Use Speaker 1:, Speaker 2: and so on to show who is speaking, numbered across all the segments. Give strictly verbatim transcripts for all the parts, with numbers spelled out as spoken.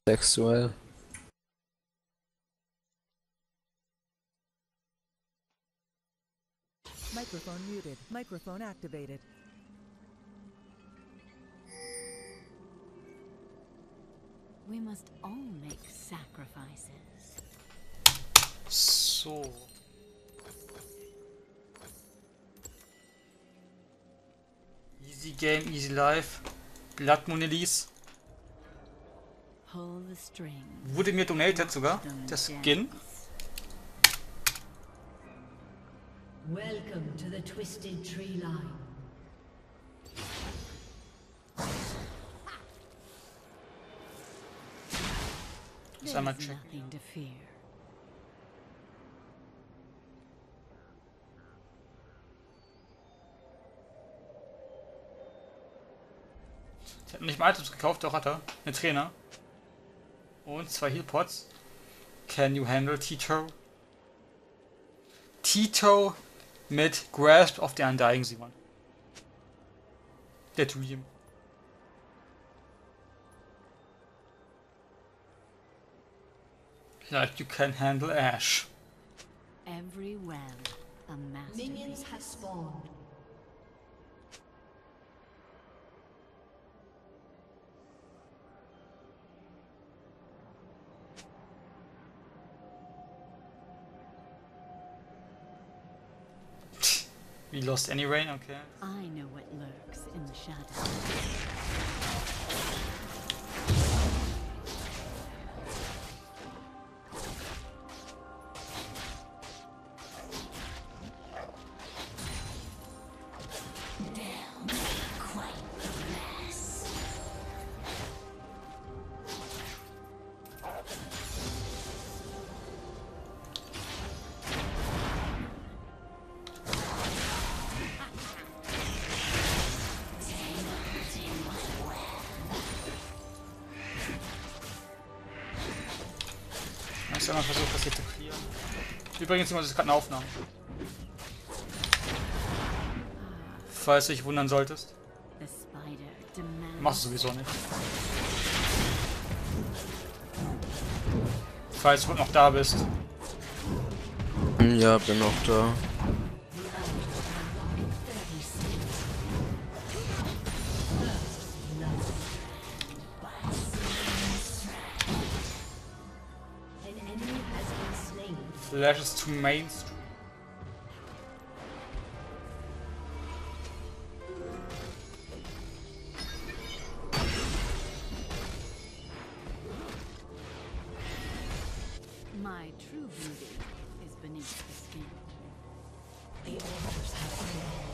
Speaker 1: Sexuell.
Speaker 2: Microphone muted. Microphone activated.
Speaker 3: We must all make sacrifices.
Speaker 4: So. Easy Game, Easy Life. Blood Monelise.
Speaker 3: Pull the string.
Speaker 4: Wurde mir donated sogar. Der Skin.
Speaker 5: Welcome to the Twisted Tree Line.
Speaker 4: Muss einmal
Speaker 3: There's
Speaker 4: checken.
Speaker 3: nothing to fear.
Speaker 4: Ich habe nicht mal Items gekauft, doch hat er. Ein Trainer. Und zwei Healpots. Can you handle Tito? Tito mit Grasp of the Undying Simon. Der Dream. Like you can handle Ash.
Speaker 3: Every well, a masterpiece.
Speaker 5: Minions have spawned.
Speaker 4: We lost any rain, okay.
Speaker 3: I know what lurks in the shadows.
Speaker 4: Ich habe mal versucht, das hier zu clearen. Übrigens, das ist gerade eine Aufnahme. Falls du dich wundern solltest.
Speaker 3: The spider demands.
Speaker 4: Machst du sowieso nicht. Falls du noch da bist.
Speaker 1: Ja, bin noch da.
Speaker 5: An enemy has been slain.
Speaker 4: Flashes to Mainstream.
Speaker 3: My true beauty is beneath the skin.
Speaker 5: The orders have fallen.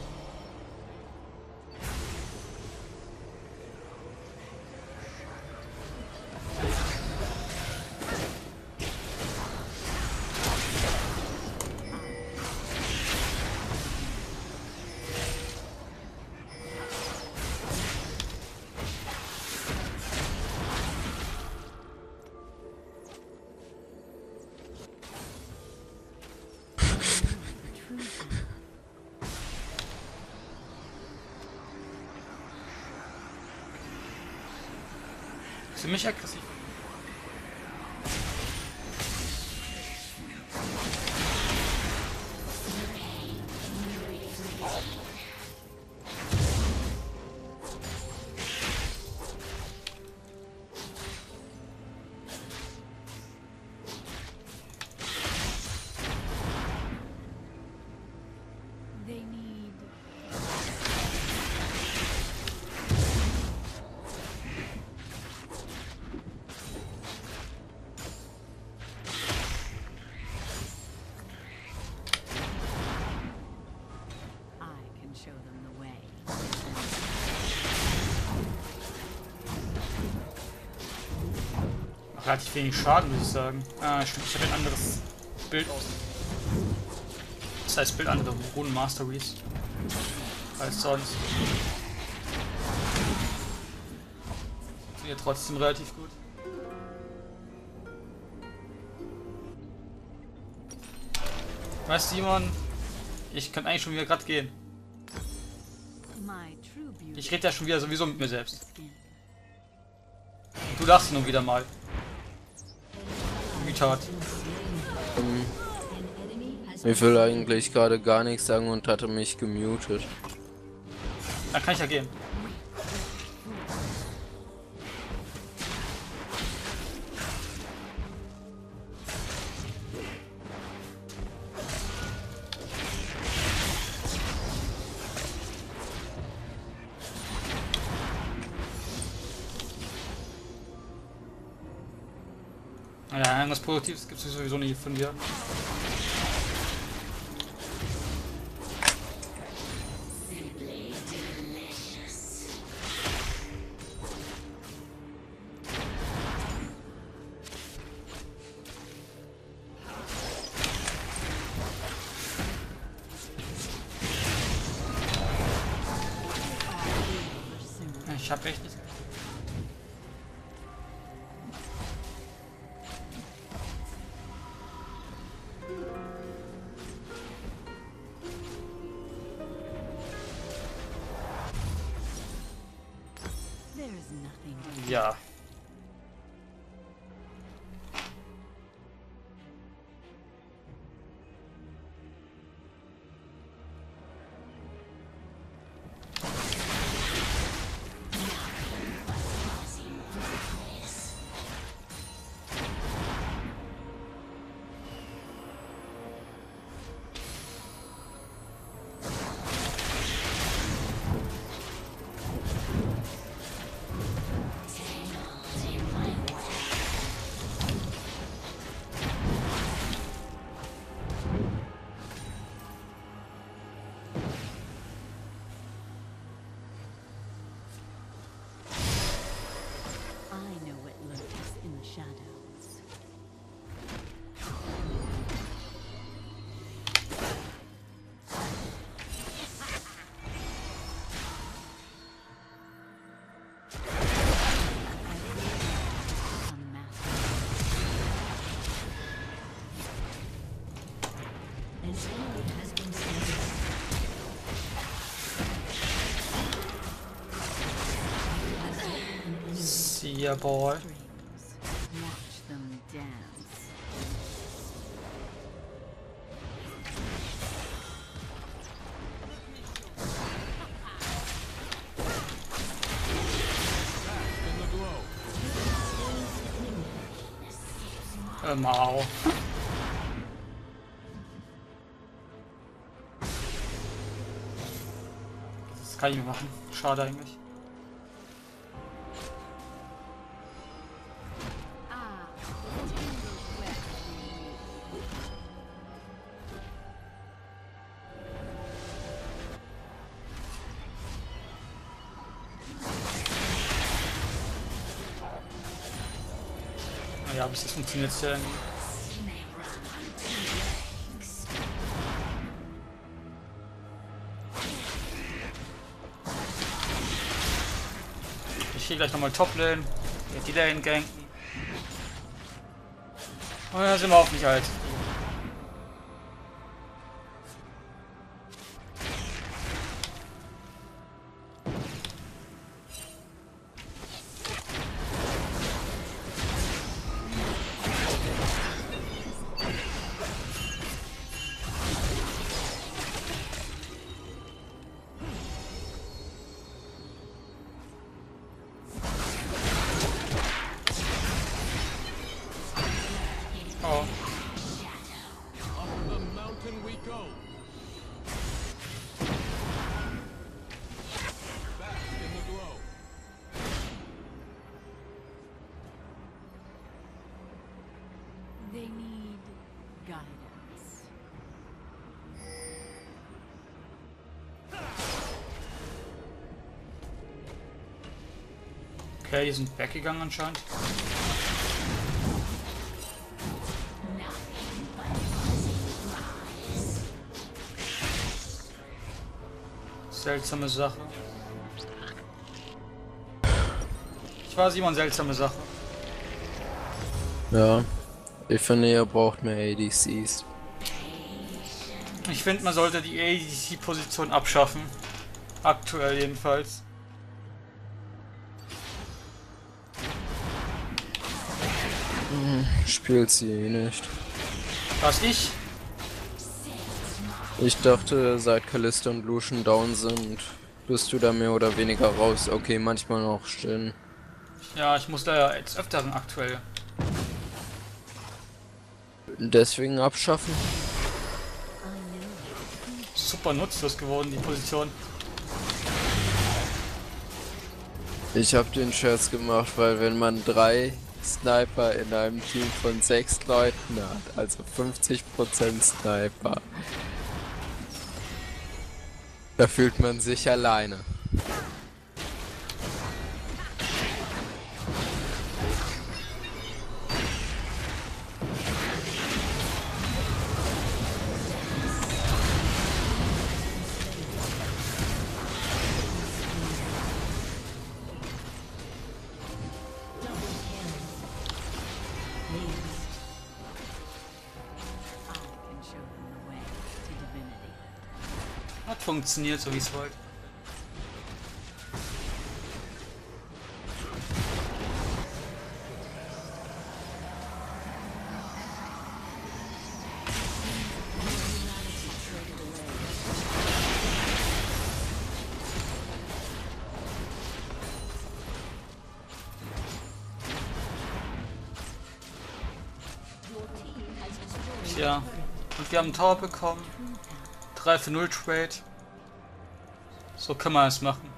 Speaker 4: Ziemlich aggressiv.
Speaker 3: They need. I can show them the way.
Speaker 4: Macht relativ wenig Schaden, muss ich sagen. Ah, stimmt, ich habe ein anderes Bild aus. Das heißt, Bild andere Runen Masteries. Als sonst. Sind ja trotzdem relativ gut. Weißt du, Simon, ich kann eigentlich schon wieder gerade gehen.
Speaker 3: My true beauty
Speaker 4: Ich rede ja schon wieder sowieso mit mir
Speaker 3: is the
Speaker 4: selbst.
Speaker 3: skin.
Speaker 4: Du lachst nun wieder mal. Zitat.
Speaker 5: An enemy has
Speaker 1: Ich will eigentlich gerade gar nichts sagen und hatte mich gemutet.
Speaker 4: Da kann ich ja gehen. Ja, irgendwas Produktives gibt es sowieso nicht von dir. Ich hab echt nicht.
Speaker 3: There is nothing.
Speaker 4: Ja.
Speaker 3: I know what lurks in the shadows. A master.
Speaker 5: an enemy has been slain.
Speaker 4: See ya, boy.
Speaker 3: Strings. Watch them dance.
Speaker 4: Äh, Mau. Das kann ich nicht machen. Schade eigentlich.
Speaker 3: Ah, the tangled web.
Speaker 4: Naja, bis das funktioniert ja irgendwie. Ich gehe gleich nochmal Top-Lane. Die Lane ganken. Oh ja, sind wir auch nicht alt. Oh.
Speaker 6: Up the mountain we go. Bask in the glow.
Speaker 3: They need guidance.
Speaker 4: Okay, die sind weggegangen anscheinend. Seltsame Sache. Ich war Simon, seltsame Sache.
Speaker 1: Ja, ich finde, ihr braucht mehr A D Cs.
Speaker 4: Ich finde, man sollte die A D C-Position abschaffen. Aktuell jedenfalls.
Speaker 1: Mhm. Spielt sie eh nicht.
Speaker 4: Was ich?
Speaker 1: Ich dachte, seit Kalista und Lucian down sind, bist du da mehr oder weniger raus. Okay, manchmal noch stehen.
Speaker 4: Ja, ich muss da ja jetzt öfteren aktuell.
Speaker 1: Deswegen abschaffen?
Speaker 4: Super nutzlos geworden, die Position.
Speaker 1: Ich habe den Scherz gemacht, weil wenn man drei Sniper in einem Team von sechs Leuten hat, also fünfzig Prozent Sniper, da fühlt man sich alleine.
Speaker 3: I can show them the way to divinity.
Speaker 4: Hat funktioniert, so wie es wollte. Ja, und wir haben einen Tower bekommen. drei für null Trade. So kann man es machen.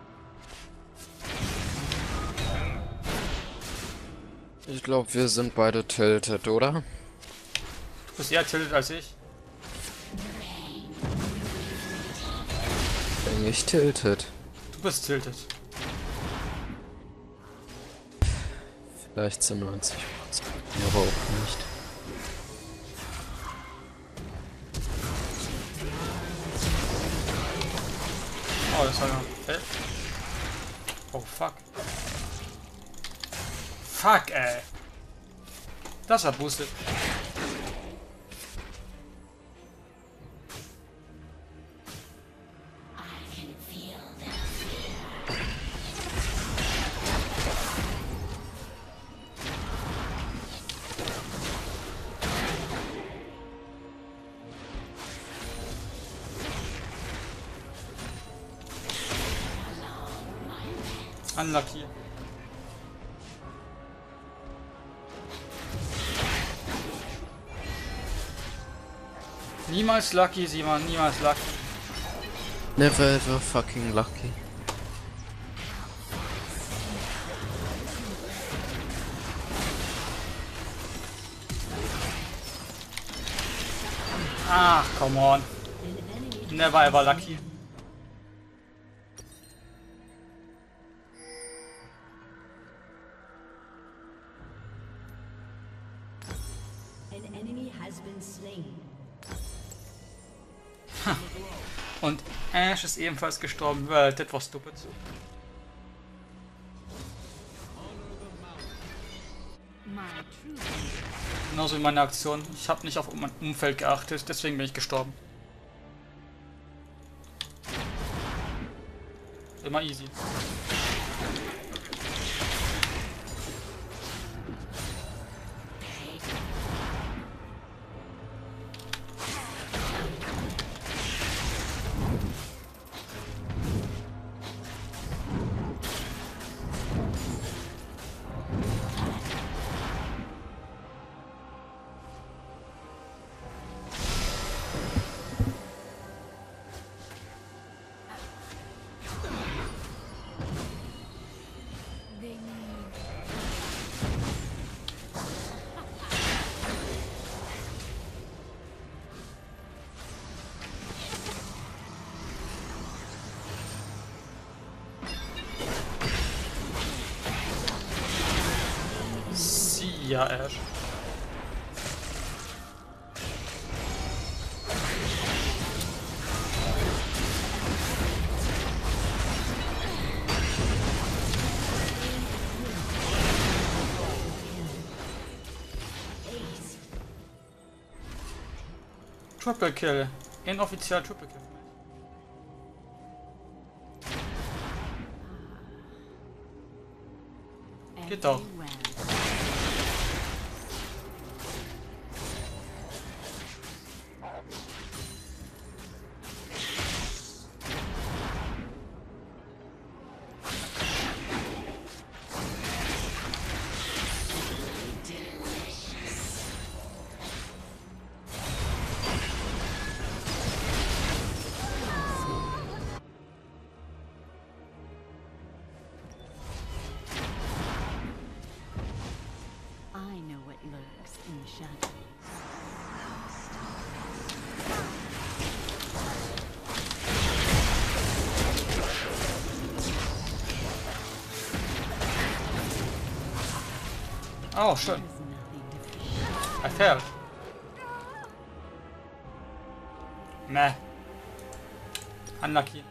Speaker 1: Ich glaube, wir sind beide tilted, oder?
Speaker 4: Du bist eher tilted als ich.
Speaker 1: Bin ich tilted?
Speaker 4: Du bist tilted.
Speaker 1: Vielleicht zu neunzig Prozent, aber auch nicht.
Speaker 4: Oh, das war ja. Hä? Oh, fuck. Fuck, ey. Das war boosted. Unlucky. Niemals lucky, Simon, niemals lucky.
Speaker 1: Never ever fucking lucky.
Speaker 4: Ach, come on. Never ever lucky.
Speaker 5: An enemy has been slain.
Speaker 4: Und Ash ist ebenfalls gestorben, weil das war stupid.
Speaker 3: My true
Speaker 4: Genauso wie meine Aktion. Ich habe nicht auf mein Umfeld geachtet, deswegen bin ich gestorben. Immer easy.
Speaker 3: they need
Speaker 4: See ya, Ash. Triple Kill. Inoffiziell Triple Kill. Geht doch.
Speaker 3: well.
Speaker 4: Oh, schön.
Speaker 3: There's nothing to fear.
Speaker 4: I failed. Meh. Unlucky.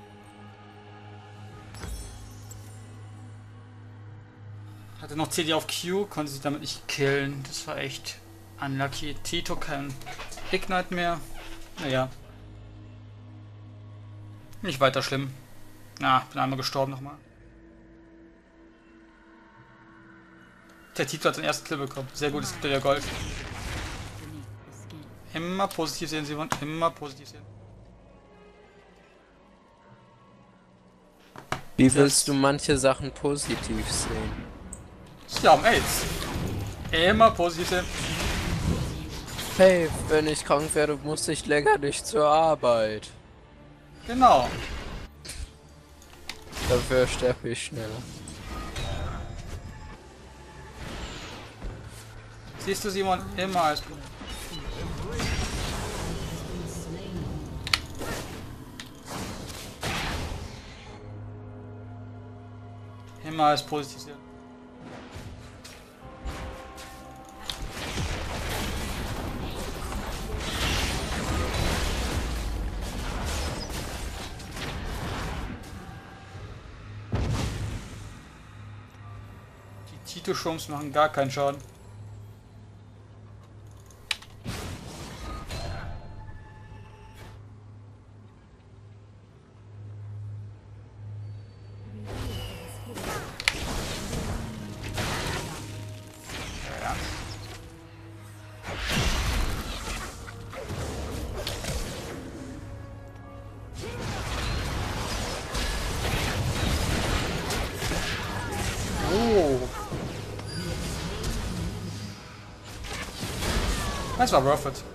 Speaker 4: Hatte noch C D auf Q, konnte sich damit nicht killen. Das war echt unlucky. Tito kein Ignite mehr. Naja. Nicht weiter schlimm. Na, bin einmal gestorben nochmal. Der Tito hat den ersten Kill bekommen. Sehr gut, es gibt ja Gold.
Speaker 3: Beneath the skin.
Speaker 4: Immer positiv sehen, Simon. Immer positiv sehen.
Speaker 1: Wie willst du manche Sachen positiv sehen?
Speaker 4: Sie haben AIDS. Immer positiv sehen.
Speaker 1: Hey, wenn ich krank werde, muss ich länger nicht zur Arbeit.
Speaker 4: Genau.
Speaker 1: Dafür sterbe ich schneller.
Speaker 4: Siehst du, Simon? Immer als Immer als positiv sehen. Die Tito-Schums machen gar keinen Schaden. Ja. Oh. Das war worth it.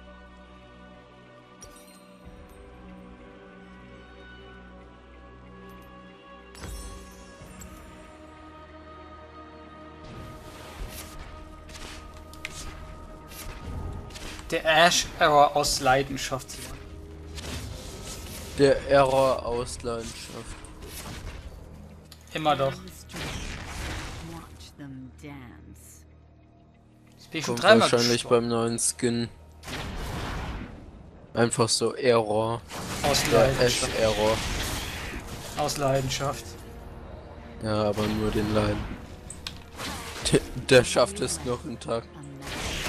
Speaker 4: Der Ash-Error aus Leidenschaft.
Speaker 1: Der Error aus Leidenschaft.
Speaker 4: Immer doch.
Speaker 3: On the street. Watch them dance.
Speaker 4: Das bin ich schon
Speaker 1: Kommt
Speaker 4: dreimal
Speaker 1: wahrscheinlich
Speaker 4: gestorben.
Speaker 1: beim neuen Skin. Einfach so Error.
Speaker 4: Aus
Speaker 1: Der
Speaker 4: Leidenschaft.
Speaker 1: Ash-Error.
Speaker 4: Aus Leidenschaft.
Speaker 1: Ja, aber nur den Leiden. Der, der schafft es noch einen Tag.
Speaker 3: A man.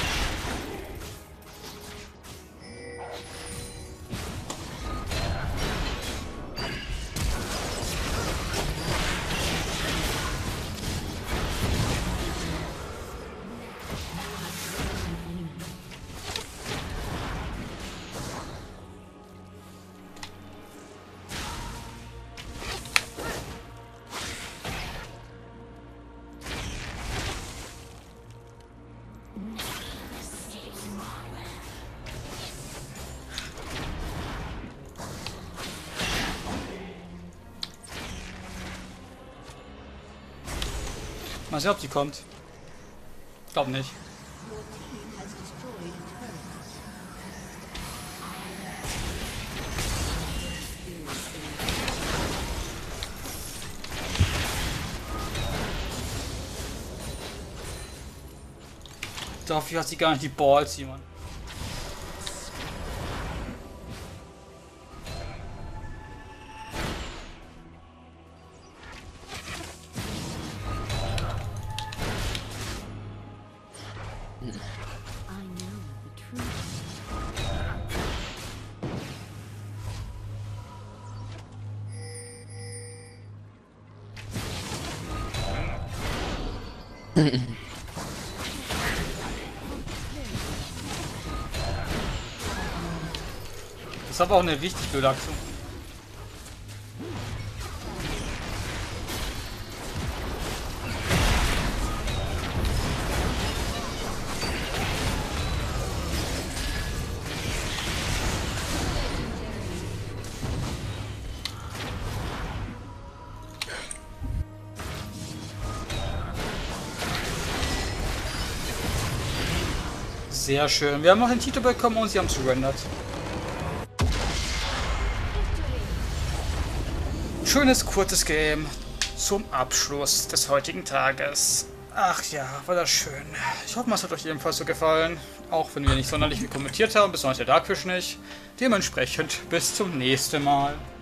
Speaker 4: Mal sehen, ob die kommt. Glaub nicht. Dafür hat sie gar nicht die Balls, Simon.
Speaker 3: I know the truth.
Speaker 4: Das ist aber auch eine richtig blöde Aktion. Sehr schön. Wir haben noch den Titel bekommen und sie haben surrendert. Schönes, kurzes Game zum Abschluss des heutigen Tages. Ach ja, war das schön. Ich hoffe, es hat euch ebenfalls so gefallen. Auch wenn wir nicht sonderlich viel kommentiert haben, besonders der Darkfish nicht. Dementsprechend bis zum nächsten Mal.